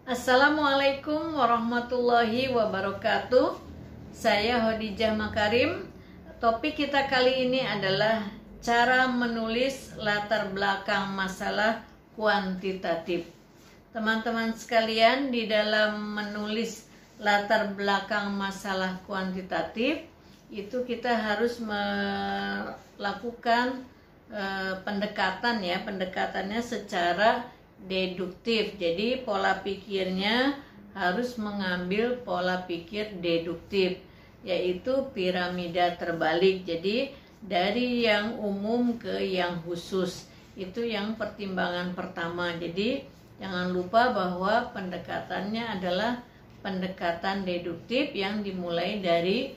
Assalamualaikum warahmatullahi wabarakatuh. Saya Khadijah Makarim. Topik kita kali ini adalah cara menulis latar belakang masalah kuantitatif. Teman-teman sekalian, di dalam menulis latar belakang masalah kuantitatif itu kita harus melakukan pendekatannya secara deduktif. Jadi pola pikirnya harus mengambil pola pikir deduktif, yaitu piramida terbalik. Jadi dari yang umum ke yang khusus, itu yang pertimbangan pertama. Jadi jangan lupa bahwa pendekatannya adalah pendekatan deduktif yang dimulai dari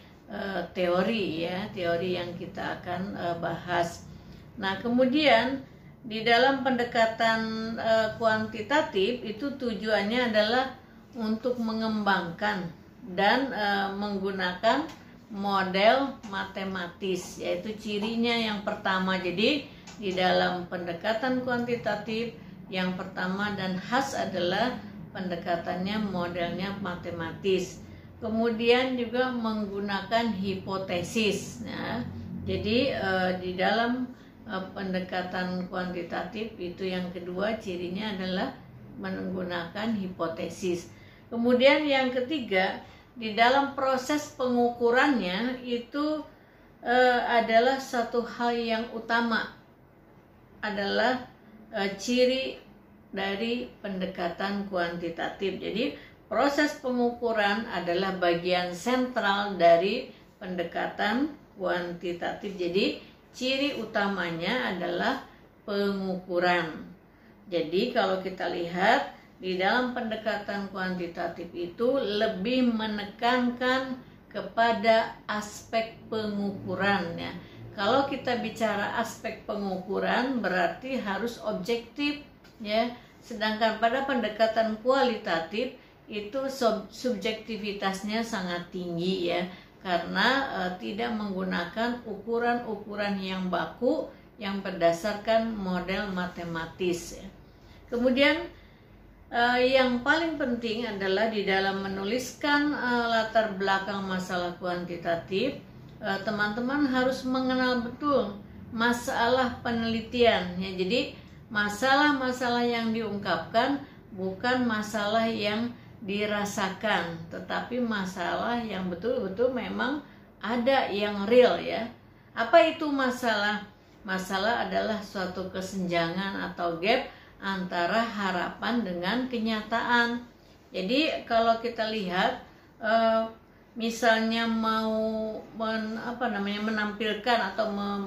teori yang kita akan bahas. Nah, kemudian di dalam pendekatan kuantitatif itu tujuannya adalah untuk mengembangkan dan menggunakan model matematis, yaitu cirinya yang pertama. Jadi di dalam pendekatan kuantitatif yang pertama dan khas adalah pendekatannya modelnya matematis. Kemudian juga menggunakan hipotesis. Nah, jadi di dalam pendekatan kuantitatif itu yang kedua cirinya adalah menggunakan hipotesis. Kemudian yang ketiga, di dalam proses pengukurannya itu adalah satu hal yang utama, adalah ciri dari pendekatan kuantitatif. Jadi proses pengukuran adalah bagian sentral dari pendekatan kuantitatif. Jadi ciri utamanya adalah pengukuran. Jadi kalau kita lihat di dalam pendekatan kuantitatif itu lebih menekankan kepada aspek pengukuran ya. Kalau kita bicara aspek pengukuran berarti harus objektif ya. Sedangkan pada pendekatan kualitatif itu subjektivitasnya sangat tinggi ya. Karena tidak menggunakan ukuran-ukuran yang baku yang berdasarkan model matematis ya. Kemudian yang paling penting adalah di dalam menuliskan latar belakang masalah kuantitatif, teman-teman harus mengenal betul masalah penelitian ya. Jadi masalah-masalah yang diungkapkan bukan masalah yang dirasakan, tetapi masalah yang betul-betul memang ada, yang real ya. Apa itu masalah? Masalah adalah suatu kesenjangan atau gap antara harapan dengan kenyataan. Jadi kalau kita lihat misalnya mau menampilkan atau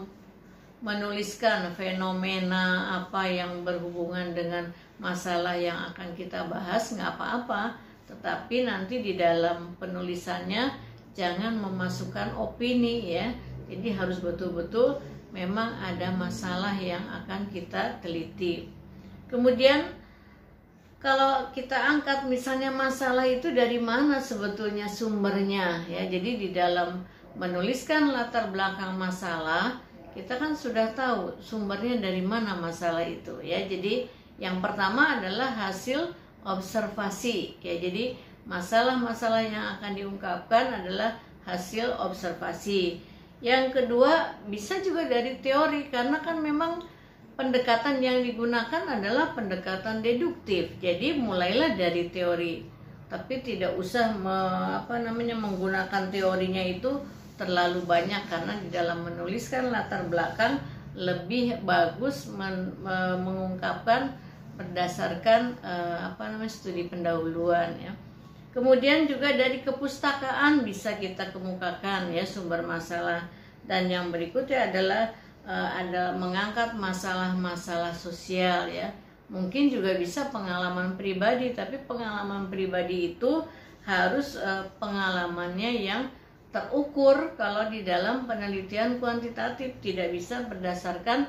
menuliskan fenomena apa yang berhubungan dengan masalah yang akan kita bahas, nggak apa-apa, tetapi nanti di dalam penulisannya jangan memasukkan opini ya. Jadi harus betul-betul memang ada masalah yang akan kita teliti. Kemudian kalau kita angkat misalnya masalah itu dari mana sebetulnya sumbernya ya. Jadi di dalam menuliskan latar belakang masalah kita kan sudah tahu sumbernya dari mana masalah itu ya. Jadi yang pertama adalah hasil observasi ya. Jadi masalah-masalah yang akan diungkapkan adalah hasil observasi. Yang kedua bisa juga dari teori, karena kan memang pendekatan yang digunakan adalah pendekatan deduktif. Jadi mulailah dari teori, tapi tidak usah menggunakan teorinya itu terlalu banyak, karena di dalam menuliskan latar belakang lebih bagus mengungkapkan berdasarkan studi pendahuluan ya. Kemudian juga dari kepustakaan bisa kita kemukakan ya sumber masalah. Dan yang berikutnya adalah ada mengangkat masalah-masalah sosial ya. Mungkin juga bisa pengalaman pribadi, tapi pengalaman pribadi itu harus pengalamannya yang terukur. Kalau di dalam penelitian kuantitatif tidak bisa berdasarkan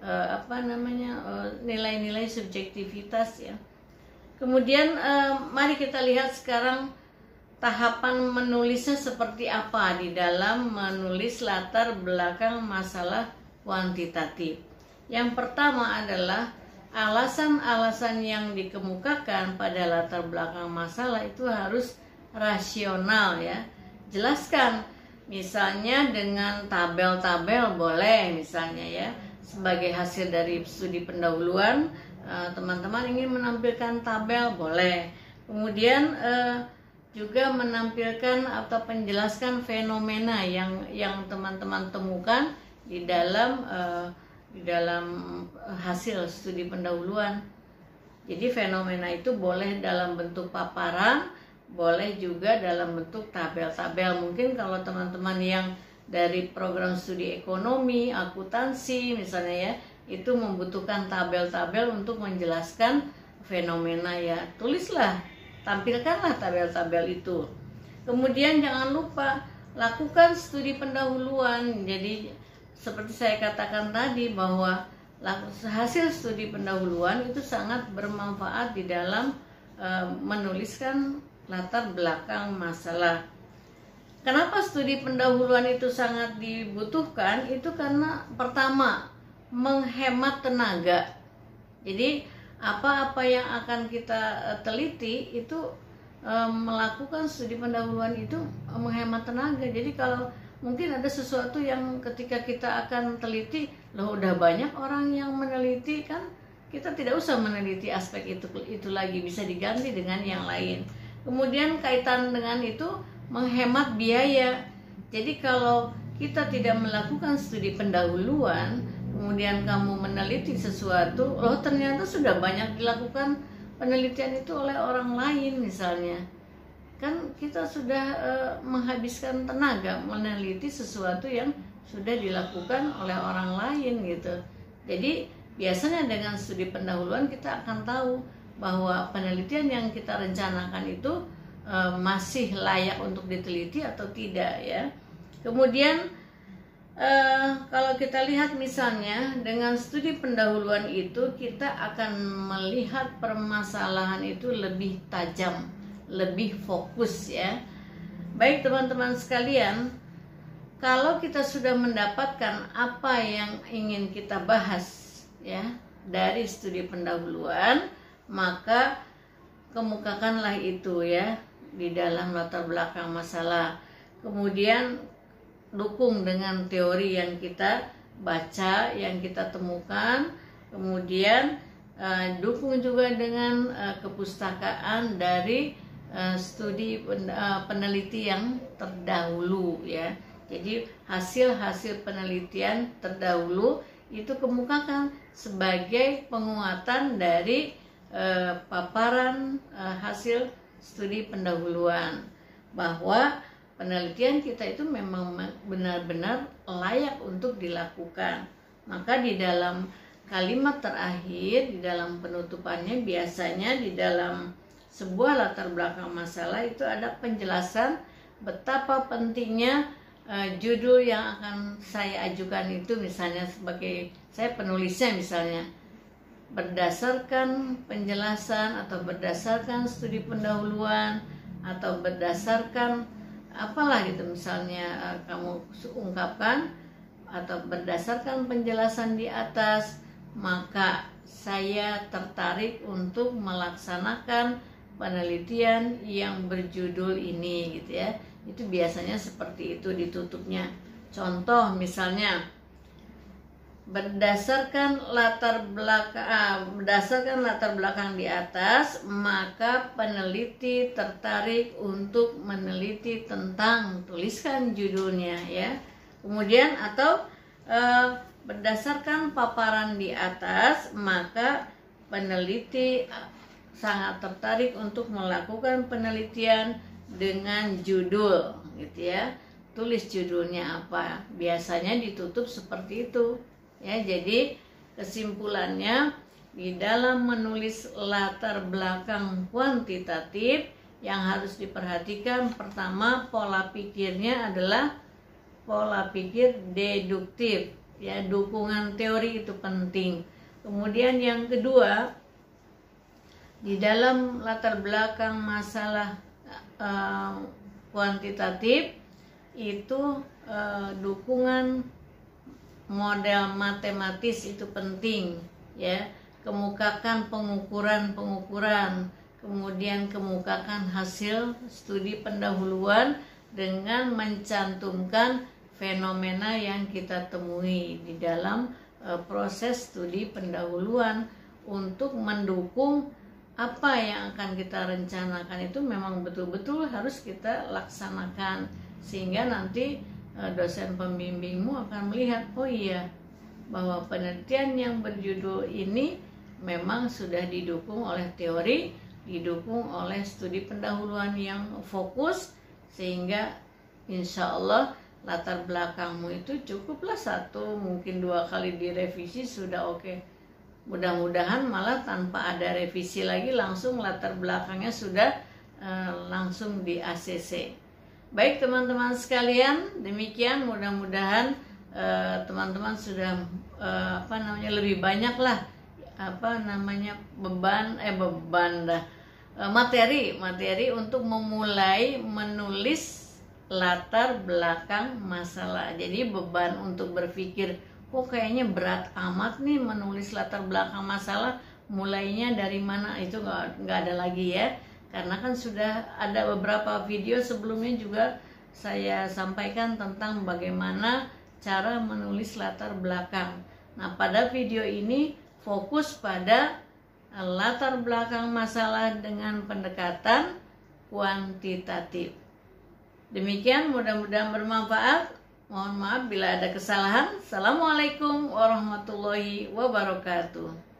nilai-nilai subjektivitas ya. Kemudian mari kita lihat sekarang tahapan menulisnya seperti apa di dalam menulis latar belakang masalah kuantitatif. Yang pertama adalah alasan-alasan yang dikemukakan pada latar belakang masalah itu harus rasional ya. Jelaskan, misalnya dengan tabel-tabel boleh misalnya ya. Sebagai hasil dari studi pendahuluan, teman-teman ingin menampilkan tabel boleh. Kemudian juga menampilkan atau menjelaskan fenomena yang teman-teman temukan di dalam hasil studi pendahuluan. Jadi fenomena itu boleh dalam bentuk paparan, boleh juga dalam bentuk tabel-tabel. Mungkin kalau teman-teman yang dari program studi ekonomi, akuntansi misalnya ya, itu membutuhkan tabel-tabel untuk menjelaskan fenomena ya. Tulislah, tampilkanlah tabel-tabel itu. Kemudian jangan lupa lakukan studi pendahuluan. Jadi seperti saya katakan tadi bahwa hasil studi pendahuluan itu sangat bermanfaat di dalam menuliskan latar belakang masalah. Kenapa studi pendahuluan itu sangat dibutuhkan? Itu karena pertama, menghemat tenaga. Jadi apa-apa yang akan kita teliti itu melakukan studi pendahuluan itu menghemat tenaga. Jadi kalau mungkin ada sesuatu yang ketika kita akan teliti, loh udah banyak orang yang meneliti kan, kita tidak usah meneliti aspek itu lagi, bisa diganti dengan yang lain. Kemudian kaitan dengan itu menghemat biaya. Jadi kalau kita tidak melakukan studi pendahuluan, kemudian kamu meneliti sesuatu, loh ternyata sudah banyak dilakukan penelitian itu oleh orang lain misalnya. Kan kita sudah menghabiskan tenaga meneliti sesuatu yang sudah dilakukan oleh orang lain gitu. Jadi biasanya dengan studi pendahuluan kita akan tahu bahwa penelitian yang kita rencanakan itu masih layak untuk diteliti atau tidak ya. Kemudian kalau kita lihat misalnya dengan studi pendahuluan itu kita akan melihat permasalahan itu lebih tajam, lebih fokus ya. Baik teman-teman sekalian, kalau kita sudah mendapatkan apa yang ingin kita bahas ya dari studi pendahuluan, maka kemukakanlah itu ya di dalam latar belakang masalah. Kemudian dukung dengan teori yang kita baca, yang kita temukan. Kemudian dukung juga dengan kepustakaan dari studi peneliti yang terdahulu ya. Jadi hasil-hasil penelitian terdahulu itu kemukakan sebagai penguatan dari paparan hasil studi pendahuluan, bahwa penelitian kita itu memang benar-benar layak untuk dilakukan. Maka di dalam kalimat terakhir, di dalam penutupannya, biasanya di dalam sebuah latar belakang masalah itu ada penjelasan betapa pentingnya judul yang akan saya ajukan itu, misalnya sebagai saya penulisnya misalnya, berdasarkan penjelasan atau berdasarkan studi pendahuluan atau berdasarkan apalah gitu, misalnya kamu ungkapkan atau berdasarkan penjelasan di atas, maka saya tertarik untuk melaksanakan penelitian yang berjudul ini gitu ya. Itu biasanya seperti itu ditutupnya. Contoh misalnya berdasarkan latar belakang di atas, maka peneliti tertarik untuk meneliti tentang, tuliskan judulnya ya. Kemudian atau berdasarkan paparan di atas, maka peneliti sangat tertarik untuk melakukan penelitian dengan judul gitu ya. Tulis judulnya apa. Biasanya ditutup seperti itu. Ya, jadi kesimpulannya di dalam menulis latar belakang kuantitatif yang harus diperhatikan, pertama pola pikirnya adalah pola pikir deduktif ya, dukungan teori itu penting. Kemudian yang kedua, di dalam latar belakang masalah kuantitatif itu dukungan model matematis itu penting ya, kemukakan pengukuran-pengukuran, kemudian kemukakan hasil studi pendahuluan dengan mencantumkan fenomena yang kita temui di dalam proses studi pendahuluan untuk mendukung apa yang akan kita rencanakan itu memang betul-betul harus kita laksanakan, sehingga nanti dosen pembimbingmu akan melihat, oh iya, bahwa penelitian yang berjudul ini memang sudah didukung oleh teori, didukung oleh studi pendahuluan yang fokus, sehingga insya Allah latar belakangmu itu cukuplah 1, mungkin 2 kali direvisi sudah oke. Mudah-mudahan malah tanpa ada revisi lagi langsung latar belakangnya sudah langsung di ACC. Baik teman-teman sekalian, demikian mudah-mudahan teman-teman sudah lebih banyak lah materi untuk memulai menulis latar belakang masalah. Jadi beban untuk berpikir, kok kayaknya berat amat nih menulis latar belakang masalah, mulainya dari mana, itu nggak ada lagi ya, karena kan sudah ada beberapa video sebelumnya juga saya sampaikan tentang bagaimana cara menulis latar belakang. Nah, pada video ini fokus pada latar belakang masalah dengan pendekatan kuantitatif. Demikian, mudah-mudahan bermanfaat. Mohon maaf bila ada kesalahan. Assalamualaikum warahmatullahi wabarakatuh.